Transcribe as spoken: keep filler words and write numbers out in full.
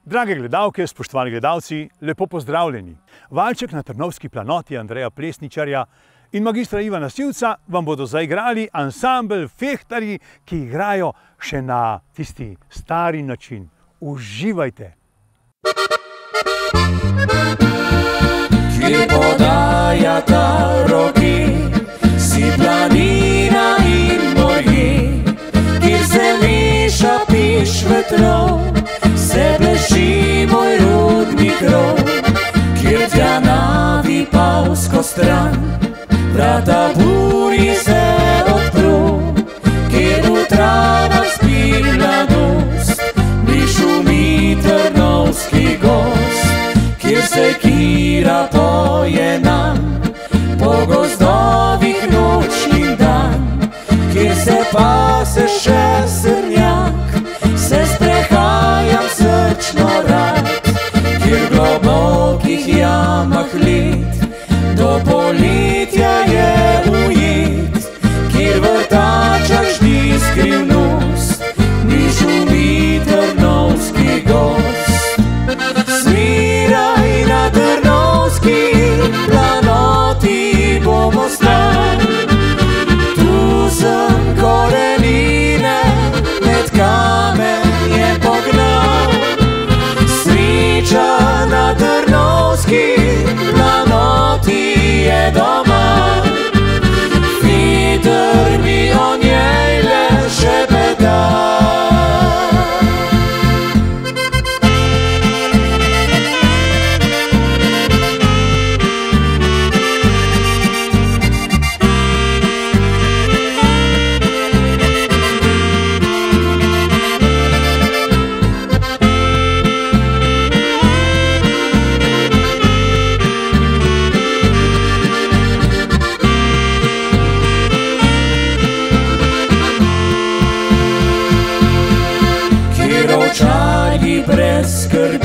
Drage gledalke, spoštovani gledalci, lepo pozdravljeni. Valček na Trnovski planoti Andreja Plesničarja in magistra Ivana Sivca vam bodo zaigrali ansambel Fehtarji, ki igrajo še na tisti stari način. Uživajte! Kjer podajata roki, si planina in morje, kjer se meša piš vetrov, se bleži moj rodni krov, kjer tja navi Pavsko stran, vrata buri se odpru, kjer v travah spi mladost, mi šumi Trnovski gost, kjer se kira poje nam, po gozdovih noč in dan, kjer se pase še srnjak, se sprehajam srčno rad, kjer v globokih jamah let, do poletja je ujet, kjer v vrtačah ždi skrivnost, mi šumi Trnovski gost. Sviraj na Trnovski planoti bomo stali, tu sem korenine med kamenje pognal. Sreča na Trnovski planoti je doma, veter mi o njej le šepeta. Brez skrbi